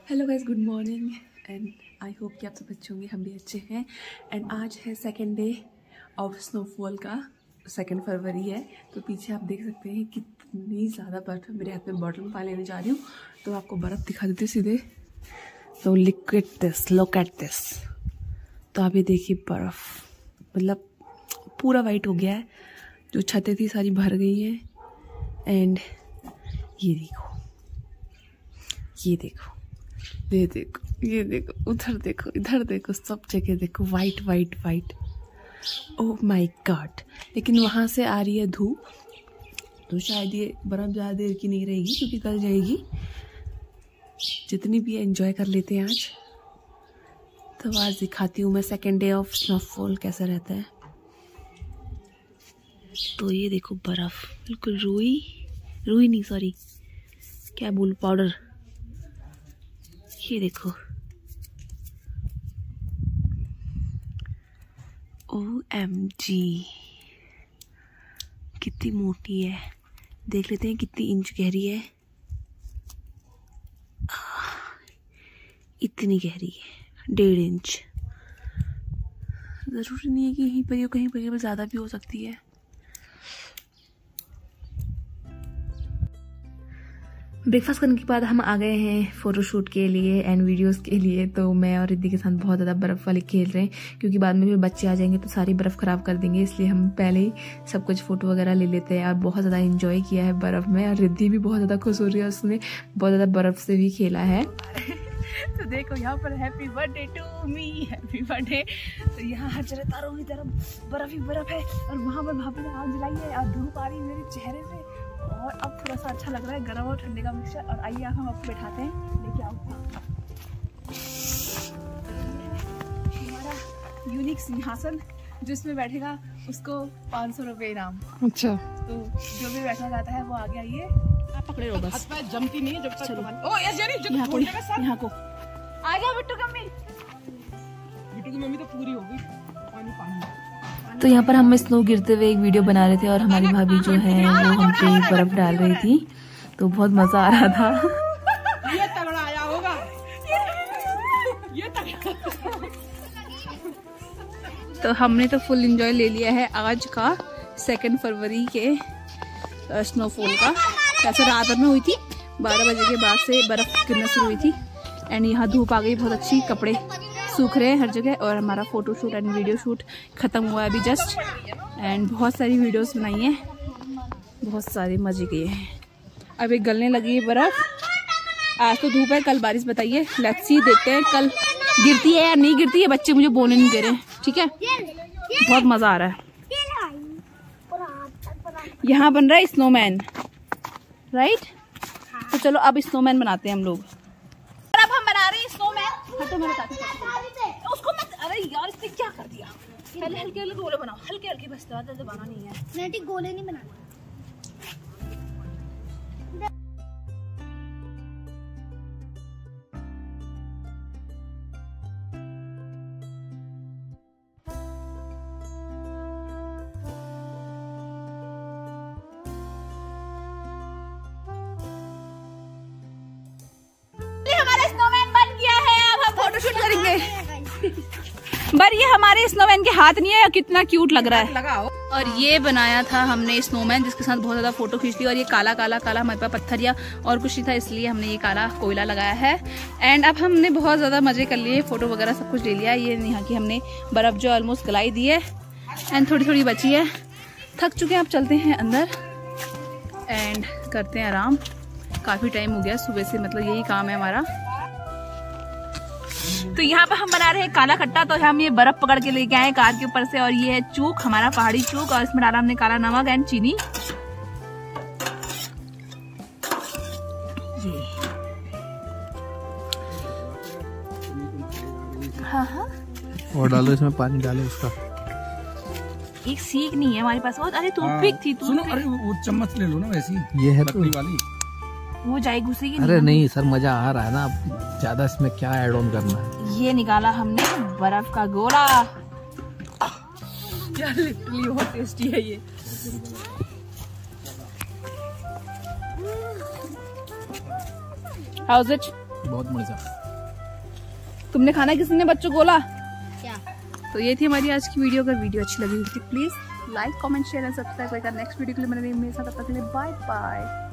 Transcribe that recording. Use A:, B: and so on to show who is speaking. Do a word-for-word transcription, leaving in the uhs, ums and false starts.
A: Hello guys, good morning and I hope कि आप सब अच्छे होंगे। हम भी अच्छे हैं। एंड आज है सेकेंड डे ऑफ स्नोफॉल का, सेकेंड फरवरी है। तो पीछे आप देख सकते हैं कितनी ज़्यादा बर्फ़ है। मेरे हाथ में बॉटल में पानी लेने जा रही हूँ तो आपको बर्फ़ दिखा देती हूँ सीधे। तो look at this, look at this. तो आप ये देखिए, बर्फ़ मतलब पूरा वाइट हो गया है। जो छतें थी सारी भर गई हैं। एंड ये देखो, ये देखो, ये देखो, ये देखो, उधर देखो, इधर देखो, सब जगह देखो, white white white. Oh my God. लेकिन वहाँ से आ रही है धूप, तो शायद ये बर्फ़ ज़्यादा देर की नहीं रहेगी क्योंकि कल जाएगी। जितनी भी एंजॉय कर लेते हैं आज। तो आज दिखाती हूँ मैं सेकेंड डे ऑफ स्नोफॉल कैसा रहता है। तो ये देखो बर्फ़ बिल्कुल रुई रुई नहीं सॉरी क्या बोलूं पाउडर। ये देखो, ओ एम जी कितनी मोटी है। देख लेते हैं कितनी इंच गहरी है। इतनी गहरी है, डेढ़ इंच। ज़रूरी नहीं है कि यहीं पर ही हो, कहीं पर ज़्यादा भी हो सकती है। ब्रेकफास्ट करने के बाद हम आ गए हैं फ़ोटोशूट के लिए एंड वीडियोस के लिए। तो मैं और रिद्धि के साथ बहुत ज़्यादा बर्फ़ वाले खेल रहे हैं क्योंकि बाद में फिर बच्चे आ जाएंगे तो सारी बर्फ़ ख़राब कर देंगे, इसलिए हम पहले ही सब कुछ फ़ोटो वगैरह ले लेते हैं। और बहुत ज़्यादा इंजॉय किया है बर्फ़ में। और रिद्धि भी बहुत ज़्यादा खुश हो रही है, उसने बहुत ज़्यादा बर्फ़ से भी खेला है। तो देखो यहाँ पर happy birthday to me, happy birthday. तो यहाँ हर जगह तारों की तरफ बर्फ़ ही बर्फ़ है। और वहाँ पर भाभी ने आग जलाई है और धूप आ रही है मेरे चेहरे से। और अब थोड़ा सा अच्छा लग रहा है, गर्म और ठंडे का मिक्सचर। और आइए हम आपको बैठाते हैं, लेके आओ हमारा यूनिक सिंहासन। जिसमें बैठेगा उसको पाँच सौ रुपये इनाम। अच्छा, तो जो भी बैठना चाहता है वो आगे आइए। आप पकड़े रहो बस, जमती नहीं है जब तक। ओ यस यानी जो यहाँ को यहाँ को आ गया बिट्टू की मम्मी। बिट्टू की मम्मी तो पूरी हो गई। पानी पानी। तो यहाँ पर हम स्नो गिरते हुए एक वीडियो बना रहे थे और हमारी भाभी जो है वो हम पे बर्फ डाल रही थी। तो बहुत मजा आ रहा था। ये तगड़ा आया होगा, ये तगड़ा। तो हमने तो फुल एंजॉय ले लिया है आज का सेकेंड फरवरी के स्नोफॉल का। कैसे रात में हुई थी, बारह बजे के बाद से बर्फ गिरना शुरू हुई थी। एंड यहाँ धूप आ गई बहुत अच्छी, कपड़े सूख रहे हैं हर जगह। और हमारा photo shoot and video shoot खत्म हुआ है अभी जस्ट। एंड बहुत सारी वीडियोस बनाई हैं, बहुत सारे मजे किए हैं। अब एक गलने लगी है बर्फ। आज तो धूप है, कल बारिश बताइए। लेट्स सी, देखते हैं कल गिरती है या नहीं गिरती है। बच्चे मुझे बोलने नहीं दे रहे, ठीक है। बहुत मजा आ रहा है। यहाँ बन रहा है स्नोमैन, राइट। तो चलो अब स्नोमैन बनाते हैं हम लोग। अब हम बना रहे हैं स्नोमैन। तो मैं बताती हूँ उसको मत। अरे यार इसने क्या कर दिया। पहले हल्के हल्के गोले बनाओ, हल्के हल्के बस, ज़्यादा दबाना नहीं है। नहीं गोले नहीं बनाना। हमारा स्नोमैन बन गया है। अब हम फोटोशूट करेंगे। पर ये हमारे स्नोमैन के हाथ नहीं है, कितना क्यूट लग रहा है। लगाओ। और ये बनाया था हमने स्नोमैन, जिसके साथ बहुत ज्यादा फोटो खींच ली। और ये काला काला काला हमारे पास पत्थर या और कुछ नहीं था, इसलिए हमने ये काला कोयला लगाया है। एंड अब हमने बहुत ज्यादा मजे कर लिए, फोटो वगैरह सब कुछ ले लिया। ये यहाँ की हमने बर्फ जो ऑलमोस्ट गलाई दी है एंड थोड़ी थोड़ी बची है। थक चुके हैं, अब चलते हैं अंदर एंड करते हैं आराम। काफी टाइम हो गया सुबह से, मतलब यही काम है हमारा। तो यहाँ पे हम बना रहे हैं काला खट्टा। तो हम ये बर्फ पकड़ के लेके आए कार के ऊपर से। और ये है चूक, हमारा पहाड़ी चूक। और इसमें डाला हमने काला नमक एंड चीनी। ये हाँ हाँ
B: और डालो इसमें पानी, डालो उसका।
A: एक सीख नहीं है हमारे पास। अरे टूथपिक थी।
B: सुनो, अरे वो चम्मच ले लो ना वैसी, ये है तो वाली।
A: वो जाए घुसेगी।
B: अरे नहीं सर, मजा आ रहा है ना। अब ज्यादा इसमें क्या ऐड ऑन करना है।
A: ये निकाला हमने बर्फ का गोला। यार लिटरली बहुत टेस्टी है ये। How is it?
B: बहुत मजा।
A: तुमने खाना किसने बच्चों बोला
C: क्या?
A: तो ये थी हमारी आज की वीडियो। अगर वीडियो अच्छी लगी तो please like comment share and subscribe करेगा। नेक्स्ट वीडियो के लिए मेरे साथ, तब तक के लिए बाय बाय।